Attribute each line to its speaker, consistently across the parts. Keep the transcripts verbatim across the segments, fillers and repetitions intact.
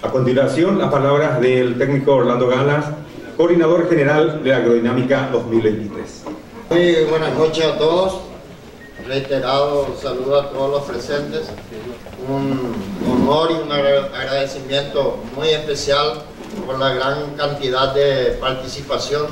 Speaker 1: A continuación, las palabras del técnico Orlando Galas, coordinador general de Agrodinámica dos mil veintitrés.
Speaker 2: Muy buenas noches a todos. Reiterado saludo a todos los presentes. Un honor y un agradecimiento muy especial por la gran cantidad de participación.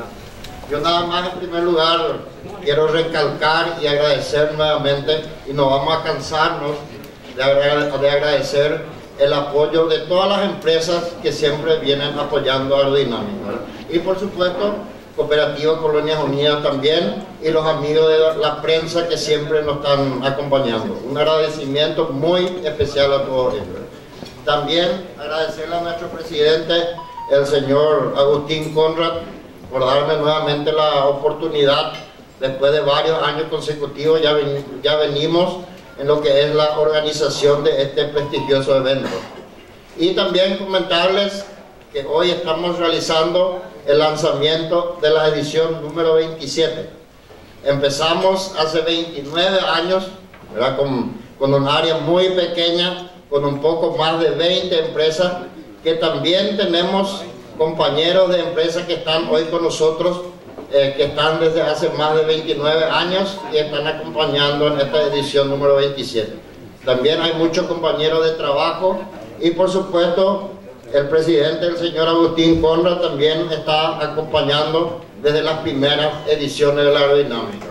Speaker 2: Yo nada más en primer lugar quiero recalcar y agradecer nuevamente, y no vamos a cansarnos de agradecer el apoyo de todas las empresas que siempre vienen apoyando a Agrodinámica. Y por supuesto, Cooperativa Colonias Unidas también, y los amigos de la prensa que siempre nos están acompañando. Un agradecimiento muy especial a todos ellos. También agradecerle a nuestro presidente, el señor Agustín Conrad, por darme nuevamente la oportunidad. Después de varios años consecutivos ya, ven, ya venimos en lo que es la organización de este prestigioso evento. Y también comentarles que hoy estamos realizando el lanzamiento de la edición número veintisiete. Empezamos hace veintinueve años, ¿verdad? Con, con un área muy pequeña, con un poco más de veinte empresas, que también tenemos compañeros de empresas que están hoy con nosotros, eh, que están desde hace más de veintinueve años y están acompañando en esta edición número veintisiete. También hay muchos compañeros de trabajo y por supuesto el presidente, el señor Agustín Conrad, también está acompañando desde las primeras ediciones de la Agrodinámica.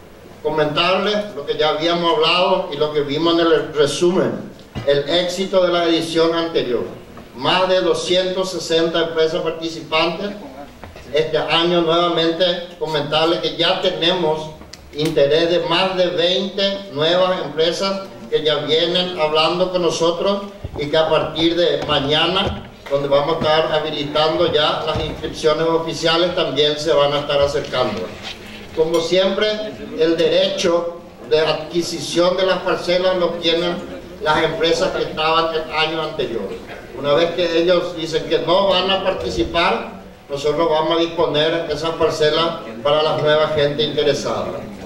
Speaker 2: Comentarles lo que ya habíamos hablado y lo que vimos en el resumen, el éxito de la edición anterior. Más de doscientas sesenta empresas participantes. Este año nuevamente comentarles que ya tenemos interés de más de veinte nuevas empresas que ya vienen hablando con nosotros y que a partir de mañana, donde vamos a estar habilitando ya las inscripciones oficiales, también se van a estar acercando. Como siempre, el derecho de adquisición de las parcelas lo tienen las empresas que estaban el año anterior. Una vez que ellos dicen que no van a participar, nosotros vamos a disponer esas parcelas para la nueva gente interesada.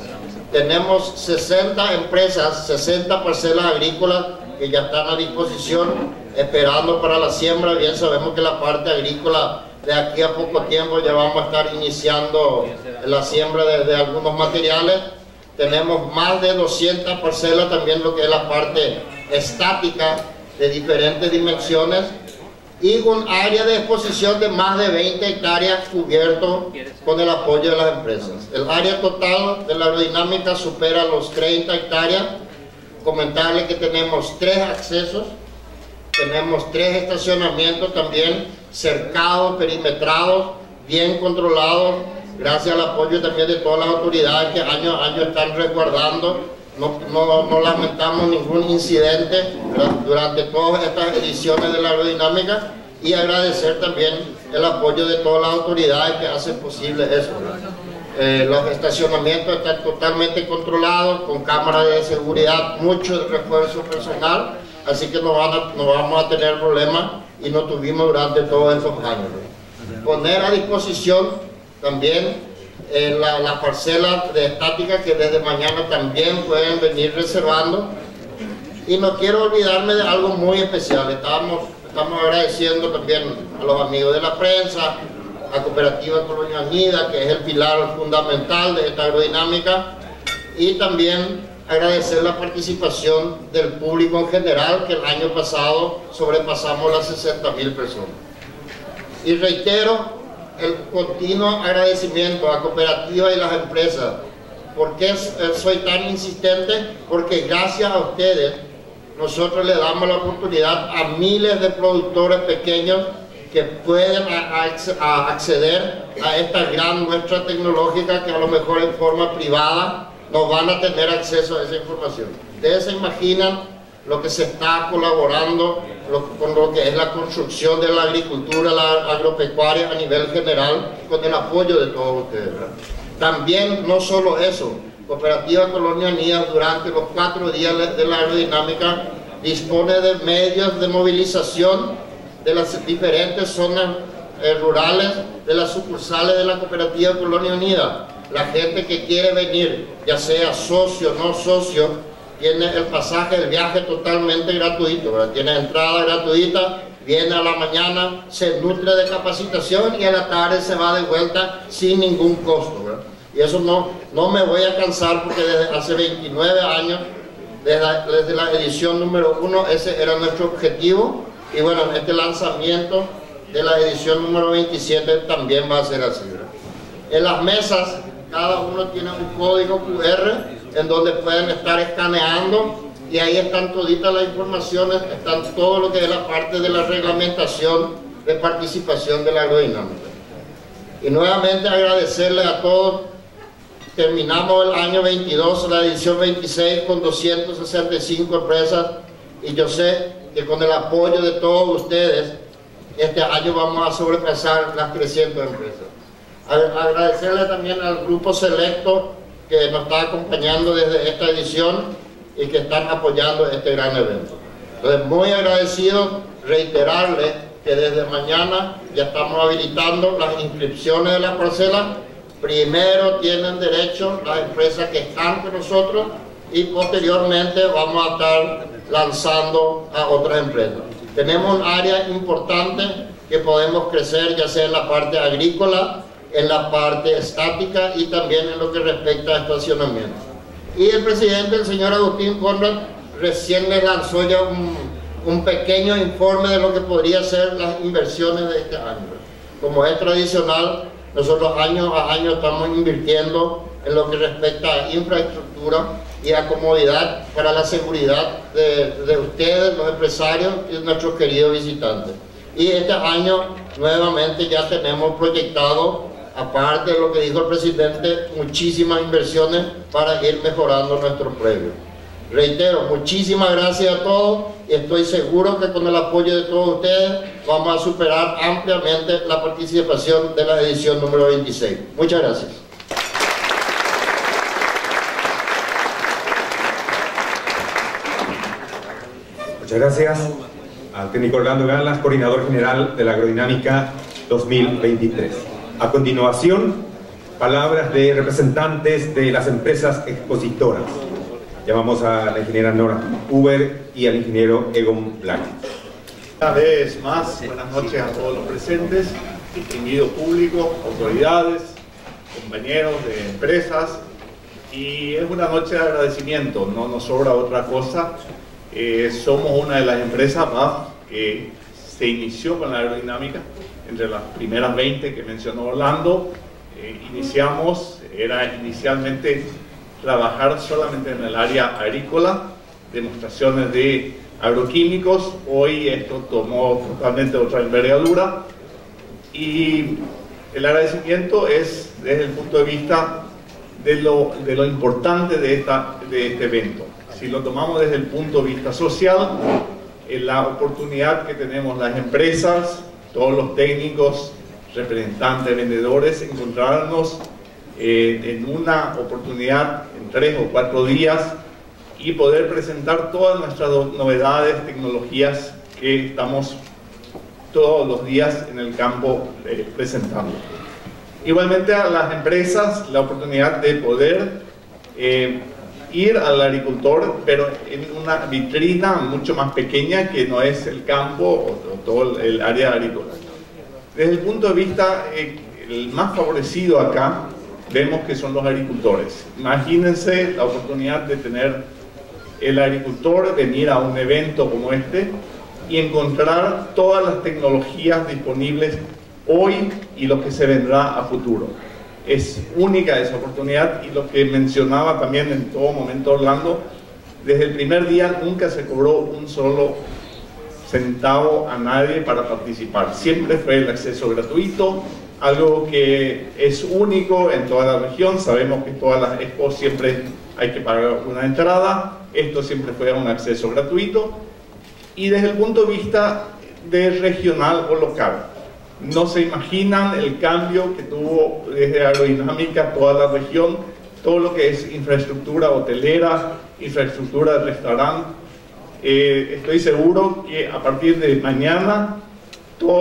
Speaker 2: Tenemos sesenta empresas, sesenta parcelas agrícolas que ya están a disposición, esperando para la siembra. Bien sabemos que la parte agrícola de aquí a poco tiempo ya vamos a estar iniciando la siembra de, de algunos materiales. Tenemos más de doscientas parcelas, también lo que es la parte estática de diferentes dimensiones, y un área de exposición de más de veinte hectáreas cubierto con el apoyo de las empresas. El área total de la Agrodinámica supera los treinta hectáreas. Comentarles que tenemos tres accesos, tenemos tres estacionamientos también cercados, perimetrados, bien controlados, gracias al apoyo también de todas las autoridades que año a año están resguardando. No, no, no lamentamos ningún incidente, ¿verdad?, durante todas estas ediciones de la Agrodinámica, y agradecer también el apoyo de todas las autoridades que hacen posible eso. Eh, los estacionamientos están totalmente controlados, con cámaras de seguridad, mucho refuerzo personal, así que no, van a, no vamos a tener problemas y no tuvimos durante todos esos años. Poner a disposición también Eh, la, la parcela de estática, que desde mañana también pueden venir reservando. Y no quiero olvidarme de algo muy especial. Estamos, estamos agradeciendo también a los amigos de la prensa, a Cooperativa Colonias Unidas, que es el pilar fundamental de esta Agrodinámica, y también agradecer la participación del público en general, que el año pasado sobrepasamos las sesenta mil personas. Y reitero el continuo agradecimiento a Cooperativa y las empresas. ¿Por qué soy tan insistente? Porque gracias a ustedes nosotros le damos la oportunidad a miles de productores pequeños que pueden a, a acceder a esta gran muestra tecnológica, que a lo mejor en forma privada no van a tener acceso a esa información. Ustedes se imaginan lo que se está colaborando lo, con lo que es la construcción de la agricultura, la agropecuaria a nivel general, con el apoyo de todos ustedes, ¿verdad? También, no solo eso, Cooperativa Colonias Unidas durante los cuatro días de la Agrodinámica dispone de medios de movilización de las diferentes zonas eh, rurales, de las sucursales de la Cooperativa Colonias Unidas. La gente que quiere venir, ya sea socio o no socio, tiene el pasaje, el viaje totalmente gratuito, ¿verdad? Tiene entrada gratuita, viene a la mañana, se nutre de capacitación y a la tarde se va de vuelta sin ningún costo, ¿verdad? Y eso no, no me voy a cansar, porque desde hace veintinueve años, desde, desde la edición número uno, ese era nuestro objetivo. Y bueno, este lanzamiento de la edición número veintisiete también va a ser así, ¿verdad? En las mesas, cada uno tiene un código cu erre en donde pueden estar escaneando, y ahí están toditas las informaciones, están todo lo que es la parte de la reglamentación de participación de la aerodinámica. Y nuevamente agradecerle a todos. Terminamos el año veintidós, la edición veintiséis, con doscientas sesenta y cinco empresas, y yo sé que con el apoyo de todos ustedes, este año vamos a sobrepasar las trescientas empresas. Agradecerle también al grupo selecto que nos está acompañando desde esta edición y que están apoyando este gran evento. Entonces, muy agradecido, reiterarle que desde mañana ya estamos habilitando las inscripciones de la parcela. Primero tienen derecho las empresas que están con nosotros, y posteriormente vamos a estar lanzando a otras empresas. Tenemos un área importante que podemos crecer, ya sea en la parte agrícola, en la parte estática y también en lo que respecta a estacionamiento. Y el presidente, el señor Agustín Conrad, recién le lanzó ya un, un pequeño informe de lo que podría ser las inversiones de este año. Como es tradicional, nosotros año a año estamos invirtiendo en lo que respecta a infraestructura y a comodidad para la seguridad de, de ustedes, los empresarios y de nuestros queridos visitantes. Y este año nuevamente ya tenemos proyectado, aparte de lo que dijo el presidente, muchísimas inversiones para ir mejorando nuestro previo. Reitero, muchísimas gracias a todos, y estoy seguro que con el apoyo de todos ustedes vamos a superar ampliamente la participación de la edición número veintiséis. Muchas gracias.
Speaker 1: Muchas gracias al técnico Orlando Galas, coordinador general de la Agrodinámica dos mil veintitrés. A continuación, palabras de representantes de las empresas expositoras. Llamamos a la ingeniera Nora Uber y al ingeniero Egon Black.
Speaker 3: Una vez más, buenas noches a todos los presentes, distinguido público, autoridades, compañeros de empresas, y es una noche de agradecimiento, no nos sobra otra cosa. Eh, somos una de las empresas B A F que se inició con la aerodinámica, entre las primeras veinte que mencionó Orlando. Eh, iniciamos, era inicialmente trabajar solamente en el área agrícola, demostraciones de agroquímicos. Hoy esto tomó totalmente otra envergadura, y el agradecimiento es desde el punto de vista de lo, de lo importante de, esta, de este evento. Si lo tomamos desde el punto de vista social, en la oportunidad que tenemos las empresas, todos los técnicos, representantes, vendedores, encontrarnos eh, en una oportunidad en tres o cuatro días y poder presentar todas nuestras novedades, tecnologías que estamos todos los días en el campo eh, presentando. Igualmente a las empresas la oportunidad de poder eh, ir al agricultor, pero en una vitrina mucho más pequeña que no es el campo o, o todo el área agrícola. Desde el punto de vista, eh, el más favorecido acá, vemos que son los agricultores. Imagínense la oportunidad de tener el agricultor venir a un evento como este y encontrar todas las tecnologías disponibles hoy y lo que se vendrá a futuro. Es única esa oportunidad, y lo que mencionaba también en todo momento Orlando, desde el primer día nunca se cobró un solo centavo a nadie para participar. Siempre fue el acceso gratuito, algo que es único en toda la región. Sabemos que todas las expos siempre hay que pagar una entrada, esto siempre fue un acceso gratuito. Y desde el punto de vista de regional o local, no se imaginan el cambio que tuvo desde aerodinámica toda la región, todo lo que es infraestructura hotelera, infraestructura de restaurante. Eh, estoy seguro que a partir de mañana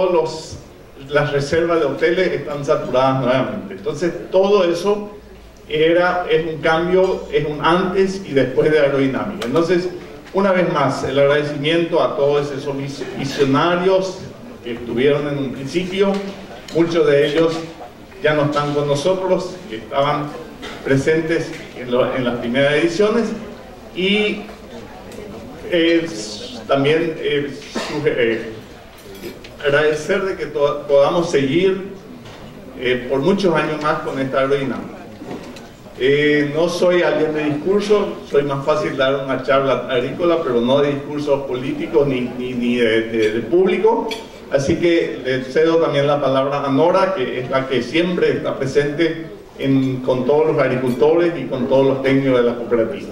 Speaker 3: todas las reservas de hoteles están saturadas nuevamente. Entonces todo eso era, es un cambio, es un antes y después de aerodinámica. Entonces, una vez más, el agradecimiento a todos esos visionarios que estuvieron en un principio. Muchos de ellos ya no están con nosotros, que estaban presentes en, lo, en las primeras ediciones, y eh, también eh, eh, agradecer de que podamos seguir eh, por muchos años más con esta aerodinámica. Eh, no soy alguien de discurso, soy más fácil dar una charla agrícola, pero no de discursos políticos ni, ni, ni de, de, de público. Así que le cedo también la palabra a Nora, que es la que siempre está presente en, con todos los agricultores y con todos los técnicos de la cooperativa.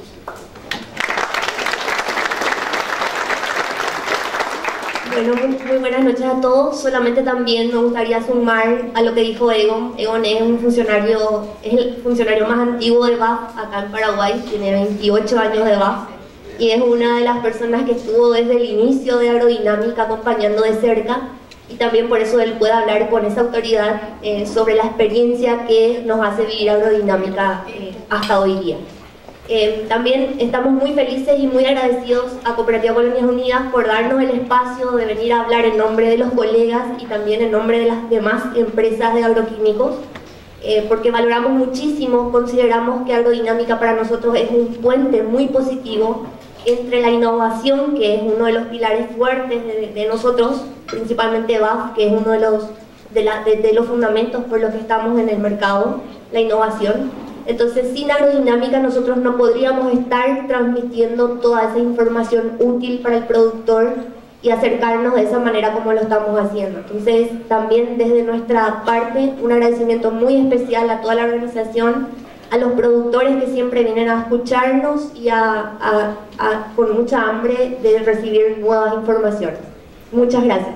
Speaker 4: Bueno, muy, muy buenas noches a todos. Solamente también me gustaría sumar a lo que dijo Egon. Egon es un funcionario, es el funcionario más antiguo de B A F acá en Paraguay, tiene veintiocho años de B A F. Y es una de las personas que estuvo desde el inicio de aerodinámica acompañando de cerca, y también por eso él puede hablar con esa autoridad eh, sobre la experiencia que nos hace vivir aerodinámica eh, hasta hoy día. Eh, también estamos muy felices y muy agradecidos a Cooperativa Colonias Unidas por darnos el espacio de venir a hablar en nombre de los colegas y también en nombre de las demás empresas de agroquímicos, eh, porque valoramos muchísimo, consideramos que aerodinámica para nosotros es un puente muy positivo entre la innovación, que es uno de los pilares fuertes de, de nosotros, principalmente B A F, que es uno de los, de, la, de, de los fundamentos por los que estamos en el mercado, la innovación. Entonces, sin aerodinámica nosotros no podríamos estar transmitiendo toda esa información útil para el productor y acercarnos de esa manera como lo estamos haciendo. Entonces, también desde nuestra parte, un agradecimiento muy especial a toda la organización, a los productores que siempre vienen a escucharnos y a, a, a, con mucha hambre de recibir nuevas informaciones. Muchas gracias.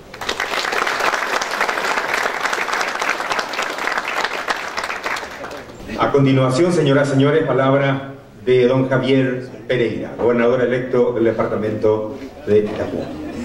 Speaker 1: A continuación, señoras y señores, palabra de don Javier Pereira, gobernador electo del departamento de Itapúa.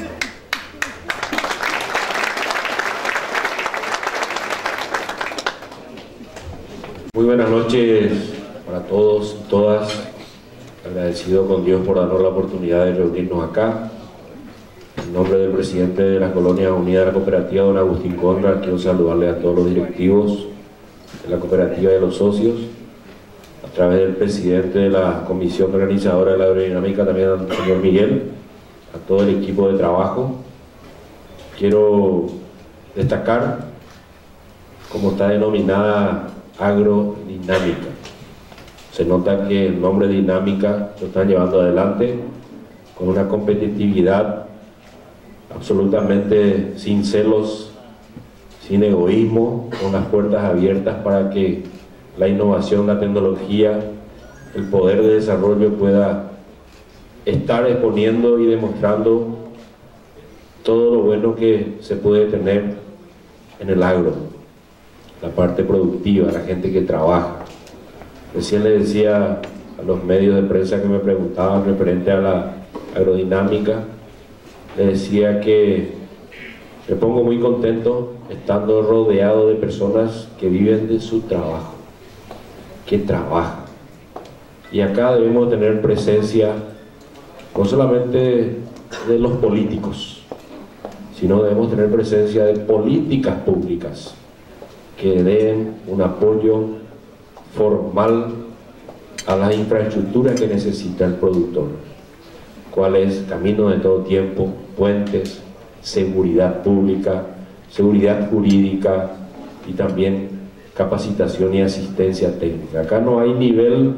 Speaker 5: Muy buenas noches para todos y todas. Agradecido con Dios por darnos la oportunidad de reunirnos acá. En nombre del presidente de la Colonia Unida de la Cooperativa, don Agustín Conrad, quiero saludarle a todos los directivos de la cooperativa y de los socios. A través del presidente de la comisión organizadora de la aerodinámica, también al señor Miguel, a todo el equipo de trabajo. Quiero destacar cómo está denominada agrodinámica. Se nota que el nombre dinámica lo están llevando adelante con una competitividad absolutamente sin celos, sin egoísmo, con las puertas abiertas para que la innovación, la tecnología, el poder de desarrollo pueda estar exponiendo y demostrando todo lo bueno que se puede tener en el agro, la parte productiva, la gente que trabaja. Recién le decía a los medios de prensa que me preguntaban referente a la aerodinámica, le decía que me pongo muy contento estando rodeado de personas que viven de su trabajo, que trabajan. Y acá debemos tener presencia no solamente de los políticos, sino debemos tener presencia de políticas públicas que den un apoyo formal a las infraestructuras que necesita el productor. ¿Cuál es? Camino de todo tiempo, puentes, seguridad pública, seguridad jurídica y también capacitación y asistencia técnica. Acá no hay nivel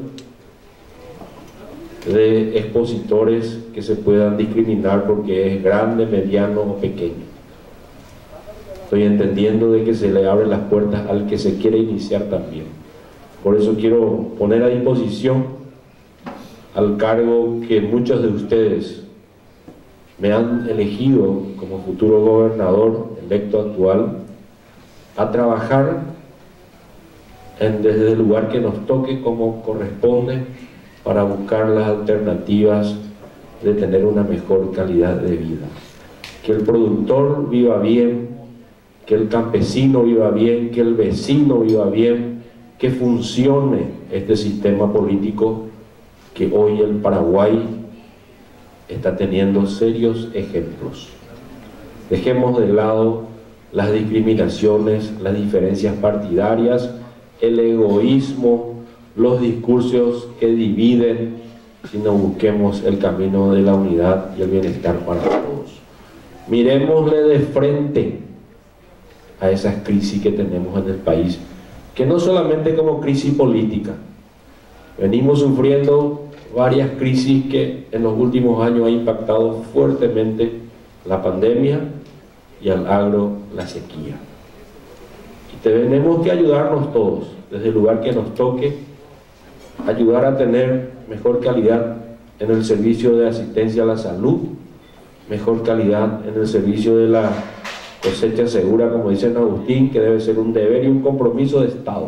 Speaker 5: de expositores que se puedan discriminar porque es grande, mediano o pequeño. Estoy entendiendo de que se le abren las puertas al que se quiere iniciar también. Por eso quiero poner a disposición al cargo que muchos de ustedes me han elegido como futuro gobernador electo actual, a trabajar en, desde el lugar que nos toque como corresponde para buscar las alternativas de tener una mejor calidad de vida. Que el productor viva bien, que el campesino viva bien, que el vecino viva bien, que que funcione este sistema político que hoy el Paraguay está teniendo serios ejemplos. Dejemos de lado las discriminaciones, las diferencias partidarias, el egoísmo, los discursos que dividen, sino busquemos el camino de la unidad y el bienestar para todos. Miremosle de frente a esas crisis que tenemos en el país, que no solamente como crisis política, venimos sufriendo varias crisis que en los últimos años ha impactado fuertemente la pandemia y al agro la sequía. Y tenemos que ayudarnos todos, desde el lugar que nos toque, ayudar a tener mejor calidad en el servicio de asistencia a la salud, mejor calidad en el servicio de la cosecha segura, como dice Don Agustín, que debe ser un deber y un compromiso de Estado.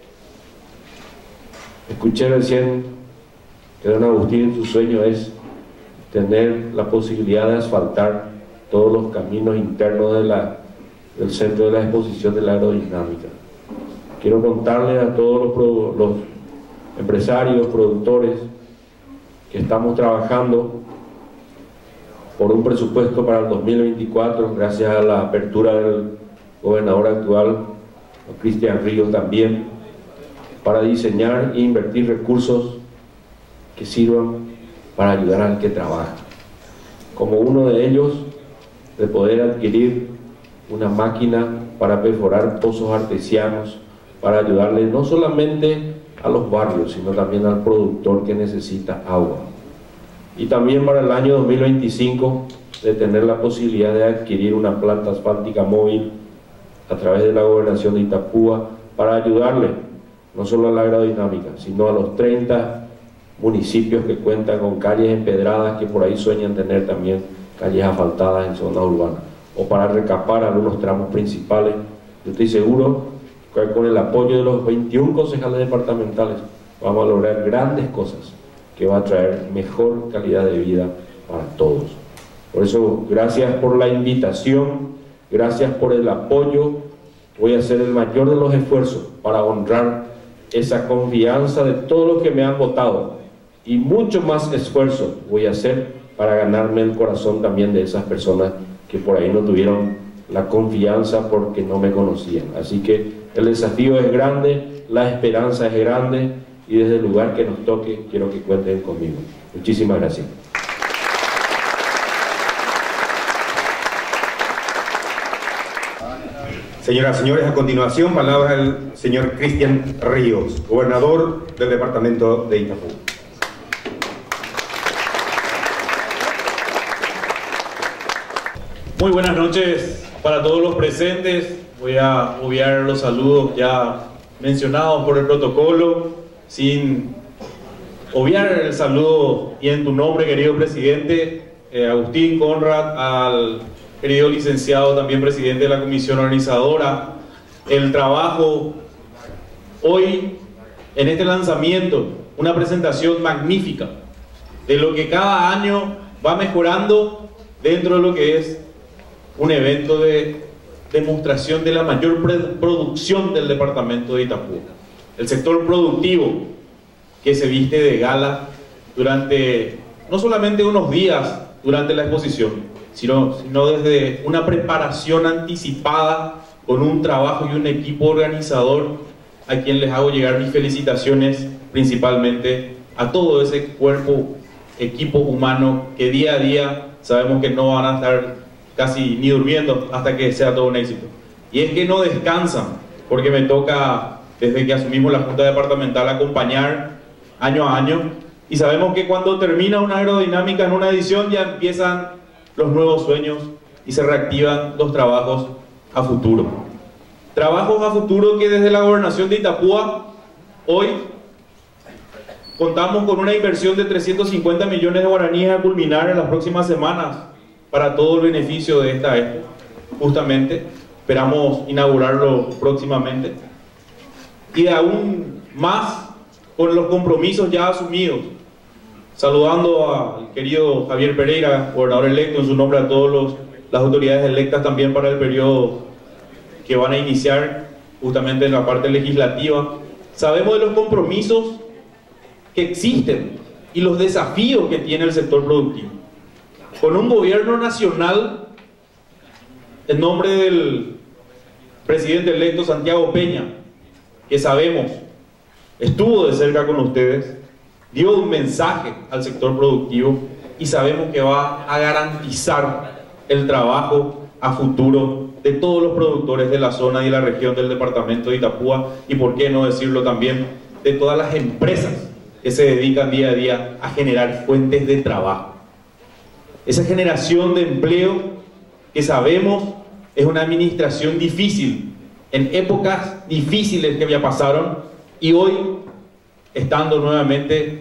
Speaker 5: Escuché recién que Don Agustín, su sueño es tener la posibilidad de asfaltar todos los caminos internos de la, del centro de la exposición de la aerodinámica. Quiero contarles a todos los, los empresarios, productores, que estamos trabajando por un presupuesto para el dos mil veinticuatro, gracias a la apertura del gobernador actual, Cristian Ríos, también, para diseñar e invertir recursos que sirvan para ayudar al que trabaja. Como uno de ellos, de poder adquirir una máquina para perforar pozos artesianos, para ayudarle no solamente a los barrios, sino también al productor que necesita agua. Y también para el año dos mil veinticinco, de tener la posibilidad de adquirir una planta asfáltica móvil a través de la gobernación de Itapúa, para ayudarle no solo a la aerodinámica, sino a los treinta municipios que cuentan con calles empedradas, que por ahí sueñan tener también calles asfaltadas en zona urbana, o para recapar algunos tramos principales. Yo estoy seguro que con el apoyo de los veintiún concejales departamentales vamos a lograr grandes cosas que va a traer mejor calidad de vida para todos. Por eso, gracias por la invitación, gracias por el apoyo. Voy a hacer el mayor de los esfuerzos para honrar esa confianza de todos los que me han votado, y mucho más esfuerzo voy a hacer para ganarme el corazón también de esas personas que por ahí no tuvieron la confianza porque no me conocían. Así que el desafío es grande, la esperanza es grande, y desde el lugar que nos toque quiero que cuenten conmigo. Muchísimas gracias.
Speaker 1: Señoras y señores, a continuación, palabra del señor Cristian Ríos, gobernador del departamento de Itapúa.
Speaker 6: Muy buenas noches para todos los presentes. Voy a obviar los saludos ya mencionados por el protocolo, sin obviar el saludo y en tu nombre, querido presidente, eh, Agustín Conrad, al querido licenciado, también presidente de la comisión organizadora. El trabajo hoy en este lanzamiento, una presentación magnífica de lo que cada año va mejorando dentro de lo que es un evento de demostración de la mayor producción del departamento de Itapúa. El sector productivo que se viste de gala durante no solamente unos días durante la exposición, sino, sino desde una preparación anticipada con un trabajo y un equipo organizador, a quien les hago llegar mis felicitaciones, principalmente a todo ese cuerpo, equipo humano que día a día sabemos que no van a estar casi ni durmiendo hasta que sea todo un éxito. Y es que no descansan, porque me toca, desde que asumimos la Junta Departamental, acompañar año a año, y sabemos que cuando termina una aerodinámica en una edición ya empiezan los nuevos sueños y se reactivan los trabajos a futuro. Trabajos a futuro que desde la gobernación de Itapúa hoy contamos con una inversión de trescientos cincuenta millones de guaraníes a culminar en las próximas semanas para todo el beneficio de esta expo. Justamente esperamos inaugurarlo próximamente, y aún más con los compromisos ya asumidos. Saludando al querido Javier Pereira, gobernador electo, en su nombre a todas las autoridades electas también para el periodo que van a iniciar justamente en la parte legislativa. sabemos de los compromisos que existen y los desafíos que tiene el sector productivo. Con un gobierno nacional, en nombre del presidente electo Santiago Peña, que sabemos estuvo de cerca con ustedes, dio un mensaje al sector productivo y sabemos que va a garantizar el trabajo a futuro de todos los productores de la zona y la región del departamento de Itapúa, y por qué no decirlo también de todas las empresas que se dedican día a día a generar fuentes de trabajo. Esa generación de empleo que sabemos es una administración difícil, en épocas difíciles que ya pasaron, y hoy estando nuevamente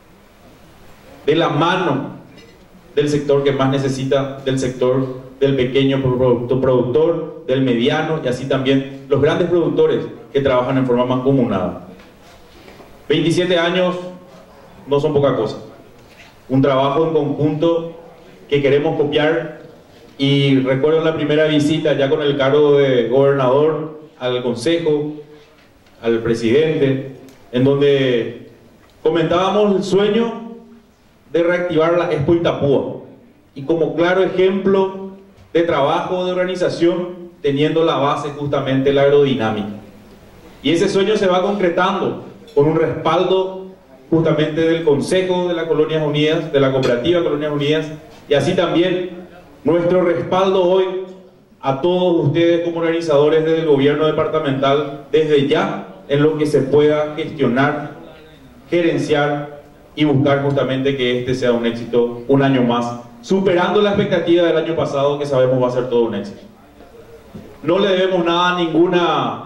Speaker 6: de la mano del sector que más necesita, del sector del pequeño productor, del mediano, y así también los grandes productores que trabajan en forma mancomunada. veintisiete años no son poca cosa. Un trabajo en conjunto que queremos copiar, y recuerdo en la primera visita ya con el cargo de gobernador al consejo, al presidente, en donde comentábamos el sueño de reactivar la Expo Itapúa, y como claro ejemplo de trabajo de organización, teniendo la base justamente la aerodinámica. Y ese sueño se va concretando con un respaldo justamente del Consejo de las Colonias Unidas, de la Cooperativa Colonias Unidas, y así también nuestro respaldo hoy a todos ustedes como organizadores desde el gobierno departamental, desde ya en lo que se pueda gestionar, gerenciar y buscar justamente que este sea un éxito un año más, superando la expectativa del año pasado, que sabemos va a ser todo un éxito. No le debemos nada a ninguna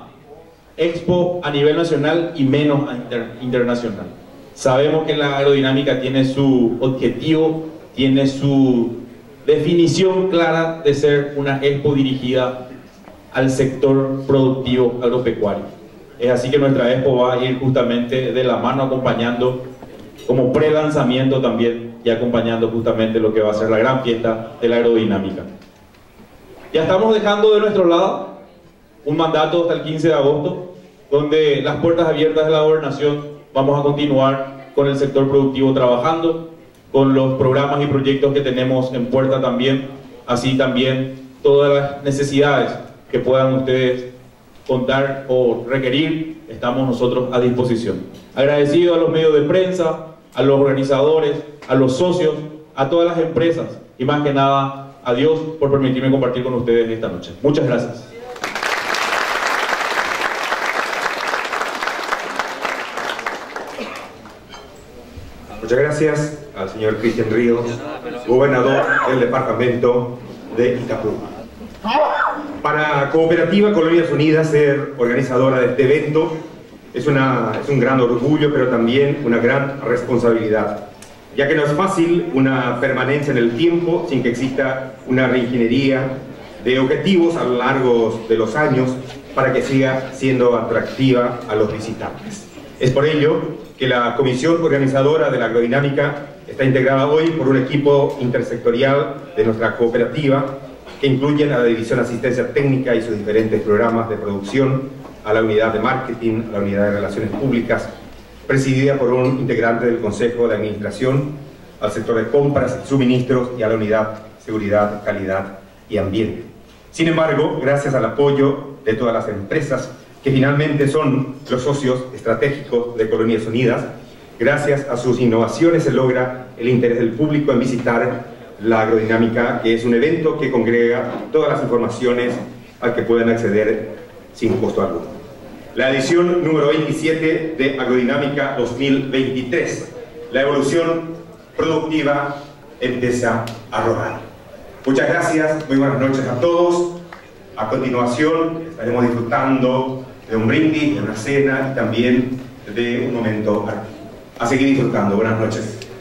Speaker 6: expo a nivel nacional y menos a inter, internacional. Sabemos que la aerodinámica tiene su objetivo, tiene su definición clara de ser una expo dirigida al sector productivo agropecuario. Es así que nuestra expo va a ir justamente de la mano, acompañando como pre-lanzamiento también, y acompañando justamente lo que va a ser la gran fiesta de la aerodinámica. Ya estamos dejando de nuestro lado un mandato hasta el quince de agosto, donde las puertas abiertas de la gobernación vamos a continuar con el sector productivo trabajando, con los programas y proyectos que tenemos en puerta también, así también todas las necesidades que puedan ustedes contar o requerir, estamos nosotros a disposición. Agradecido a los medios de prensa, a los organizadores, a los socios, a todas las empresas, y más que nada a Dios por permitirme compartir con ustedes esta noche. Muchas gracias.
Speaker 1: Muchas gracias al señor Cristian Ríos, gobernador del departamento de Itapúa. Para Cooperativa Colonias Unidas, ser organizadora de este evento es, una, es un gran orgullo, pero también una gran responsabilidad, ya que no es fácil una permanencia en el tiempo sin que exista una reingeniería de objetivos a lo largo de los años para que siga siendo atractiva a los visitantes. Es por ello que la comisión organizadora de la agrodinámica está integrada hoy por un equipo intersectorial de nuestra cooperativa, que incluyen a la División de Asistencia Técnica y sus diferentes programas de producción, a la unidad de marketing, a la unidad de relaciones públicas, presidida por un integrante del Consejo de Administración, al sector de compras y suministros y a la unidad seguridad, calidad y ambiente. Sin embargo, gracias al apoyo de todas las empresas que finalmente son los socios estratégicos de Colonias Unidas, gracias a sus innovaciones se logra el interés del público en visitar la agrodinámica, que es un evento que congrega todas las informaciones al que pueden acceder sin costo alguno. La edición número veintisiete de Agrodinámica dos mil veintitrés. La evolución productiva empieza a rodar. Muchas gracias, muy buenas noches a todos. A continuación estaremos disfrutando de un brindis, de una cena y también de un momento artístico. A seguir disfrutando. Buenas noches.